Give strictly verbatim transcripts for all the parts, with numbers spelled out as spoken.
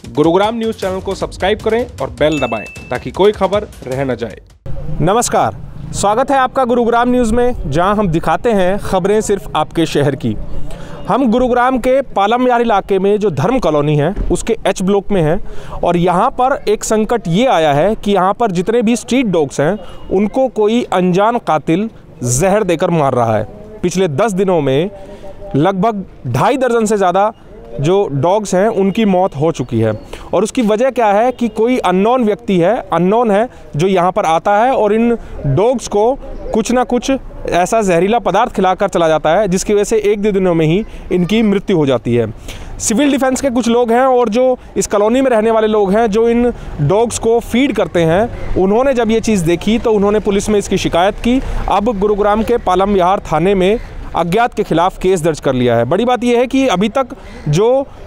Gurugram news channel को subscribe करें और बेल दबाएं ताकि कोई खबर रह न जाए। नमस्कार, स्वागत है आपका गुरुग्राम न्यूज़ में, जहां हम दिखाते हैं खबरें सिर्फ आपके शहर की। हम गुरुग्राम के पालम यार इलाके में जो धर्म कॉलोनी है उसके एच ब्लॉक में हैं और यहाँ पर एक संकट ये आया है कि यहाँ पर जितने भी स्ट्रीट डॉग्स हैं उनको कोई अनजान कातिल जहर देकर मार रहा है। पिछले दस दिनों में लगभग ढाई दर्जन से ज़्यादा जो डॉग्स हैं उनकी मौत हो चुकी है और उसकी वजह क्या है कि कोई अननोन व्यक्ति है अननोन है जो यहाँ पर आता है और इन डॉग्स को कुछ ना कुछ ऐसा जहरीला पदार्थ खिलाकर चला जाता है, जिसकी वजह से एक दो दिनों में ही इनकी मृत्यु हो जाती है। सिविल डिफेंस के कुछ लोग हैं और जो इस कॉलोनी में रहने वाले लोग हैं जो इन डॉग्स को फीड करते हैं, उन्होंने जब ये चीज़ देखी तो उन्होंने पुलिस में इसकी शिकायत की। अब गुरुग्राम के पालम विहार थाने में अज्ञात के खिलाफ केस दर्ज कर लिया है। बड़ी बात यह है कि अभी तक जो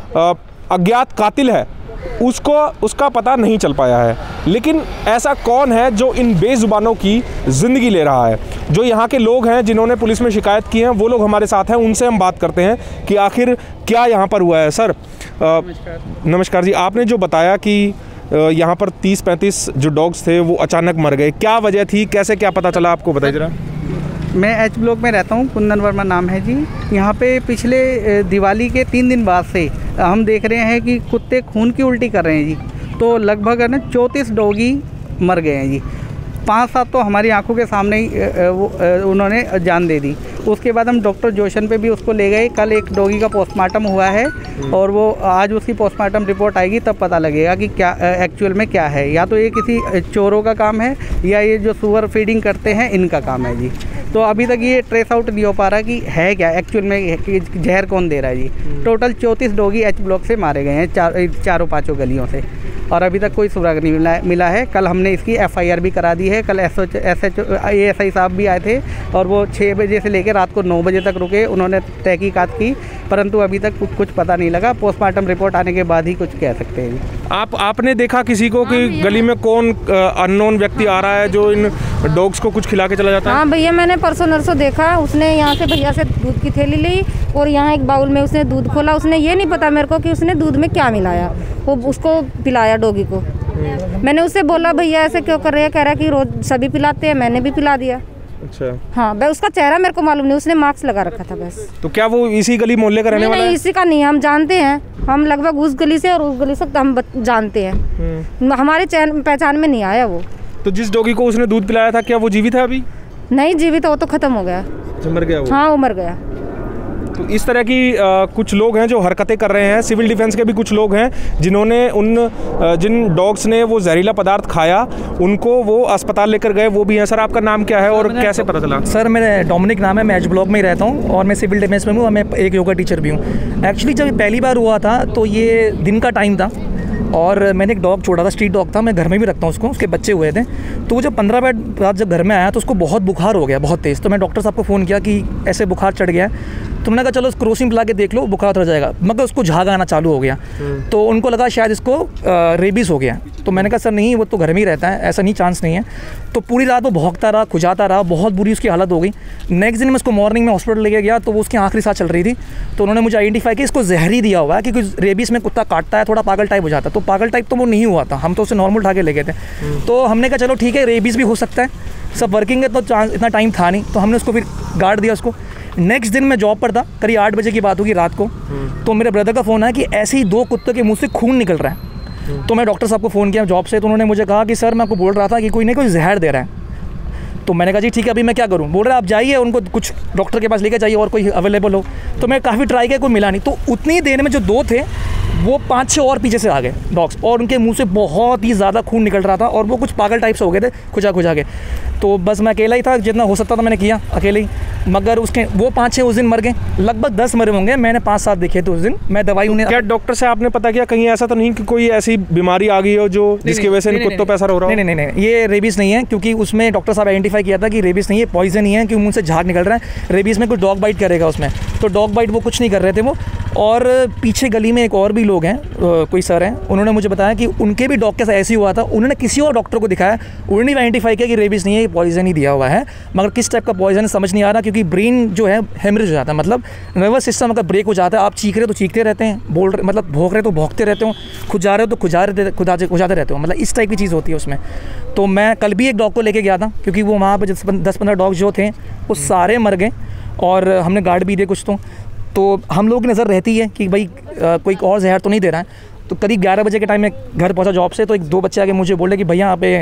अज्ञात कातिल है उसको उसका पता नहीं चल पाया है, लेकिन ऐसा कौन है जो इन बेजुबानों की ज़िंदगी ले रहा है। जो यहाँ के लोग हैं जिन्होंने पुलिस में शिकायत की है वो लोग हमारे साथ हैं, उनसे हम बात करते हैं कि आखिर क्या यहाँ पर हुआ है। सर नमस्कार। नमस्कार जी, आपने जो बताया कि यहाँ पर तीस पैंतीस जो डॉग्स थे वो अचानक मर गए, क्या वजह थी, कैसे क्या पता चला आपको, बताइए जरा। मैं एच ब्लॉक में रहता हूँ, कुंदन वर्मा नाम है जी। यहाँ पे पिछले दिवाली के तीन दिन बाद से हम देख रहे हैं कि कुत्ते खून की उल्टी कर रहे हैं जी। तो लगभग है ना चौंतीस डॉगी मर गए हैं जी। पाँच सात तो हमारी आंखों के सामने ही वो उन्होंने जान दे दी। उसके बाद हम डॉक्टर जोशन पे भी उसको ले गए। कल एक डॉगी का पोस्टमार्टम हुआ है और वो आज उसकी पोस्टमार्टम रिपोर्ट आएगी, तब पता लगेगा कि क्या एक्चुअल में क्या है। या तो ये किसी चोरों का काम है या ये जो सुअर फीडिंग करते हैं इनका काम है जी। तो अभी तक ये ट्रेस आउट नहीं हो पा रहा कि है क्या एक्चुअल में, जहर कौन दे रहा है जी। टोटल चौंतीस डॉगी एच ब्लॉक से मारे गए हैं, चार चारों पाँचों गलियों से, और अभी तक कोई सुराग नहीं मिला मिला है। कल हमने इसकी एफ आई आर भी करा दी है। कल S H S H A S I साहब भी आए थे और वो छः बजे से लेकर रात को नौ बजे तक रुके, उन्होंने तहकीकात की, परंतु अभी तक कुछ कुछ पता नहीं लगा। पोस्टमार्टम रिपोर्ट आने के बाद ही कुछ कह सकते हैं। आप आपने देखा किसी को कि गली में कौन अननोन व्यक्ति आ रहा है जो इन डॉग्स को कुछ खिला के चला जाता है? हाँ भैया, मैंने परसों नरसों देखा। उसने यहाँ से भैया से दूध की थैली ली और यहाँ एक बाउल में उसने दूध खोला। उसने ये नहीं पता मेरे को कि उसने दूध में क्या मिलाया, वो उसको पिलाया डॉगी को। मैंने उससे बोला भैया ऐसे क्यों कर रहे हैं, कह रहा कि रोज सभी पिलाते हैं, मैंने भी पिला दिया। अच्छा। हाँ, भाई उसका चेहरा मेरे को मालूम नहीं, उसने मास्क लगा रखा था बस। तो क्या वो इसी गली मोहल्ले का रहने वाला है? नहीं, इसी का नहीं, हम जानते हैं। हम लगभग उस गली से और उस गली से हम जानते हैं, हमारे पहचान में नहीं आया वो। तो जिस डॉगी को उसने दूध पिलाया था क्या वो जीवित है अभी? नहीं जीवित, वो तो खत्म हो गया, मर गया वो। हाँ वो मर गया। तो इस तरह की आ, कुछ लोग हैं जो हरकतें कर रहे हैं। सिविल डिफेंस के भी कुछ लोग हैं जिन्होंने उन आ, जिन डॉग्स ने वो जहरीला पदार्थ खाया उनको वो अस्पताल लेकर गए, वो भी हैं। सर आपका नाम क्या है और कैसे पता चला? सर मेरा डोमिनिक नाम है, मैं एच ब्लॉक में ही रहता हूँ और मैं सिविल डिफेंस में हूँ और मैं एक योगा टीचर भी हूँ। एक्चुअली जब पहली बार हुआ था तो ये दिन का टाइम था और मैंने एक डॉग छोड़ा था, स्ट्रीट डॉग था, मैं घर में भी रखता हूँ उसको, उसके बच्चे हुए थे। तो वो जब पंद्रह मिनट बाद जब घर में आया तो उसको बहुत बुखार हो गया, बहुत तेज़। तो मैं डॉक्टर साहब को फ़ोन किया कि ऐसे बुखार चढ़ गया है। तो मैंने कहा चलो क्रोसिन पिला के देख लो, बुखार उतर जाएगा, मगर उसको झाग आना चालू हो गया। तो उनको लगा शायद इसको रेबीज़ हो गया। तो मैंने कहा सर नहीं, वो तो घर में ही रहता है, ऐसा नहीं, चांस नहीं है। तो पूरी रात वो भौंकता रहा, खुजाता रहा, बहुत बुरी उसकी हालत हो गई। नेक्स्ट दिन मैं उसको मॉर्निंग में हॉस्पिटल लेके गया तो वो उसकी आखिरी सांस चल रही थी। तो उन्होंने मुझे आइडेंटिफाई किया इसको जहरी दिया हुआ है, क्योंकि रेबीज़ में कुत्ता काटता है थोड़ा पागल टाइप हो जाता है। तो पागल टाइप तो वो नहीं हुआ था, हम तो उसे नॉर्मल उठा के ले गए थे। तो हमने कहा चलो ठीक है, रेबीज़ भी हो सकता है, सब वर्किंग है तो चांस, इतना टाइम था नहीं। तो हमने उसको फिर गार्ड दिया उसको। नेक्स्ट दिन मैं जॉब पर था, करीब आठ बजे की बात होगी रात को। तो मेरे ब्रदर का फ़ोन आया कि ऐसे ही दो कुत्तों के मुंह से खून निकल रहा है। तो मैं डॉक्टर साहब को फ़ोन किया जॉब से, तो उन्होंने मुझे कहा कि सर मैं आपको बोल रहा था कि कोई नहीं कोई जहर दे रहा है। तो मैंने कहा जी ठीक है, अभी मैं क्या करूं? बोल रहे आप जाइए उनको कुछ डॉक्टर के पास लेकर जाइए और कोई अवेलेबल हो। तो मैं काफ़ी ट्राई किया, कोई मिला नहीं। तो उतनी देर में जो दो थे वो पाँच छः और पीछे से आ गए डॉग्स, और उनके मुंह से बहुत ही ज़्यादा खून निकल रहा था और वो कुछ पागल टाइप से हो गए थे, खुजा खुजा के। तो बस मैं अकेला ही था, जितना हो सकता था मैंने किया अकेले ही, मगर उसके वो पाँच छः उस दिन मर गए। लगभग दस मरे होंगे, मैंने पाँच सात देखे थे उस दिन। मैं दवाई उन्हें। क्या डॉक्टर से आपने पता किया कहीं ऐसा तो नहीं कि कोई ऐसी बीमारी आ गई हो जो जिसकी वजह से इन कुत्तों पे असर हो रहा हो? नहीं नहीं नहीं, ये रेबीज़ नहीं है, क्योंकि उसमें डॉक्टर साहब आइडेंटिफाई किया था कि रेबीज़ नहीं है, पॉइजन ही है, क्योंकि मुंह से झाग निकल रहा है। रेबीज़ में कुछ डॉग बाइट करेगा उसमें, तो डॉग बाइट वो कुछ नहीं कर रहे थे वो। और पीछे गली में एक और भी लोग हैं, कोई सर हैं, उन्होंने मुझे बताया कि उनके भी डॉग के साथ ऐसे ही हुआ था। उन्होंने किसी और डॉक्टर को दिखाया, उन्होंने आइडेंटिफाई किया कि रेबीज़ नहीं है, ये पॉइजन ही दिया हुआ है, मगर किस टाइप का पॉइजन समझ नहीं आ रहा, क्योंकि ब्रेन जो है हेमरेज हो जाता है, मतलब नर्वस सिस्टम अगर ब्रेक हो जाता है, आप चीख रहे तो चीखते रहते हैं, बोल रहे मतलब भौंक रहे तो भौंकते रहते हो, खुजा रहे हो तो खुजा रहे खुजाते रहते हो, मतलब इस टाइप की चीज़ होती है उसमें। तो मैं कल भी एक डॉग को लेके गया था, क्योंकि वो वहाँ पर दस पंद्रह डॉग जो थे वो सारे मर गए और हमने गार्ड भी दिए कुछ। तो तो हम लोग की नज़र रहती है कि भाई आ, कोई और जहर तो नहीं दे रहा है। तो करीब ग्यारह बजे के टाइम में घर पहुंचा जॉब से, तो एक दो बच्चे आके मुझे बोले कि भैया यहाँ पे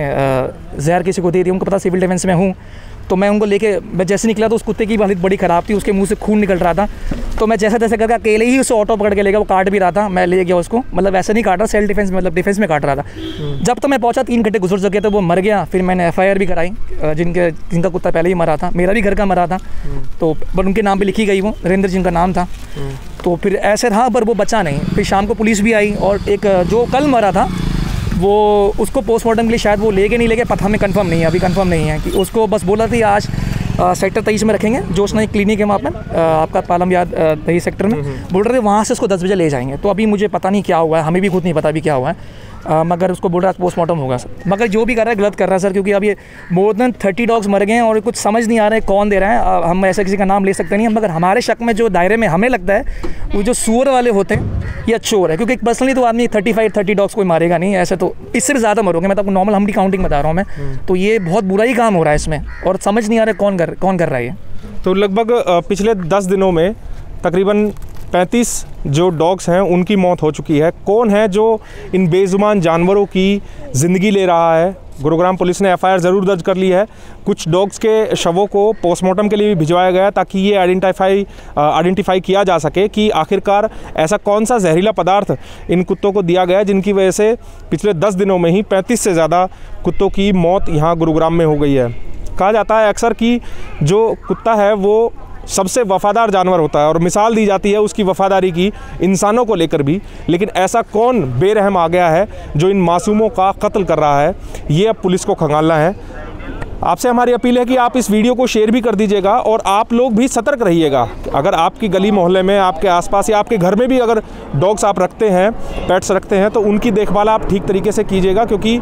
जहर किसी को दे दी। उनको पता सिविल डिफेंस में हूँ, तो मैं उनको लेके मैं जैसे निकला तो उस कुत्ते की हालत बड़ी ख़राब थी, उसके मुंह से खून निकल रहा था। तो मैं जैसे तैसे करके अकेले ही उसे ऑटो पकड़ के ले गया, वो काट भी रहा था, मैं ले गया उसको, मतलब वैसे नहीं काट रहा, सेल्फ डिफेंस मतलब डिफेंस में काट रहा था। जब तक मैं पहुंचा तीन घंटे गुजर चुके, तो वो मर गया। फिर मैंने एफ आई आर भी कराई, जिनके जिनका कुत्ता पहले ही मरा था, मेरा भी घर का मरा था, तो पर उनके नाम पर लिखी गई, वो नरेंद्र जिनका नाम था। तो फिर ऐसे रहा, पर वो बचा नहीं। फिर शाम को पुलिस भी आई, और एक जो कल मरा था वो उसको पोस्टमार्टम के लिए शायद वो लेके नहीं लेके, पता हमें कंफर्म नहीं है, अभी कंफर्म नहीं है कि उसको बस बोला था आज सेक्टर तेईस में रखेंगे, जोशना एक क्लिनिक है वहाँ पर आपका पालम याद तेईस सेक्टर में, बोल रहे थे वहाँ से उसको दस बजे ले जाएंगे। तो अभी मुझे पता नहीं क्या हुआ है, हमें भी खुद नहीं पता अभी क्या हुआ है, आ, मगर उसको बोल रहा है पोस्टमार्टम होगा सर। मगर जो भी कर रहा है गलत कर रहा है सर, क्योंकि अब ये मोर देन थर्टी डॉग्स मर गए हैं और कुछ समझ नहीं आ रहा है कौन दे रहा है। आ, हम ऐसा किसी का नाम ले सकते नहीं हैं, मगर हमारे शक में जो दायरे में हमें लगता है वो जो सूअर वाले होते हैं ये चोर है, क्योंकि पर्सनली तो आदमी थर्टी फाइव थर्टी डॉग्स कोई मारेगा नहीं, ऐसे तो इससे भी ज़्यादा मरोगे। मैं तो आपको नॉर्मल हम भी काउंटिंग बता रहा हूँ मैं, तो ये बहुत बुरा ही काम हो रहा है इसमें, और समझ नहीं आ रहा है कौन कर कौन कर रहा है ये। तो लगभग पिछले दस दिनों में तकरीबन पैंतीस जो डॉग्स हैं उनकी मौत हो चुकी है। कौन है जो इन बेजुबान जानवरों की ज़िंदगी ले रहा है? गुरुग्राम पुलिस ने एफ आई आर ज़रूर दर्ज कर ली है। कुछ डॉग्स के शवों को पोस्टमार्टम के लिए भी भिजवाया गया ताकि ये आइडेंटिफाई आइडेंटिफाई किया जा सके कि आखिरकार ऐसा कौन सा जहरीला पदार्थ इन कुत्तों को दिया गया जिनकी वजह से पिछले दस दिनों में ही पैंतीस से ज़्यादा कुत्तों की मौत यहाँ गुरुग्राम में हो गई है। कहा जाता है अक्सर कि जो कुत्ता है वो सबसे वफ़ादार जानवर होता है, और मिसाल दी जाती है उसकी वफ़ादारी की इंसानों को लेकर भी। लेकिन ऐसा कौन बेरहम आ गया है जो इन मासूमों का कत्ल कर रहा है, ये अब पुलिस को खंगालना है। आपसे हमारी अपील है कि आप इस वीडियो को शेयर भी कर दीजिएगा, और आप लोग भी सतर्क रहिएगा। अगर आपकी गली मोहल्ले में, आपके आसपास या आपके घर में भी अगर डॉग्स आप रखते हैं, पेट्स रखते हैं, तो उनकी देखभाल आप ठीक तरीके से कीजिएगा, क्योंकि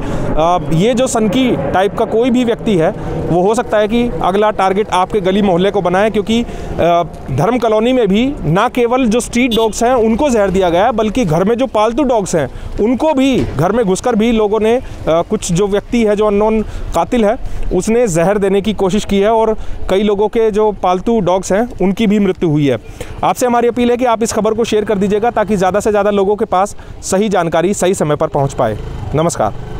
ये जो सनकी टाइप का कोई भी व्यक्ति है वो हो सकता है कि अगला टारगेट आपके गली मोहल्ले को बनाए। क्योंकि धर्म कॉलोनी में भी ना केवल जो स्ट्रीट डॉग्स हैं उनको जहर दिया गया है, बल्कि घर में जो पालतू डॉग्स हैं उनको भी घर में घुसकर भी लोगों ने कुछ जो व्यक्ति है, जो अननोन कातिल है, उसने जहर देने की कोशिश की है, और कई लोगों के जो पालतू डॉग्स हैं उनकी भी मृत्यु हुई है। आपसे हमारी अपील है कि आप इस खबर को शेयर कर दीजिएगा ताकि ज़्यादा से ज़्यादा लोगों के पास सही जानकारी सही समय पर पहुंच पाए। नमस्कार।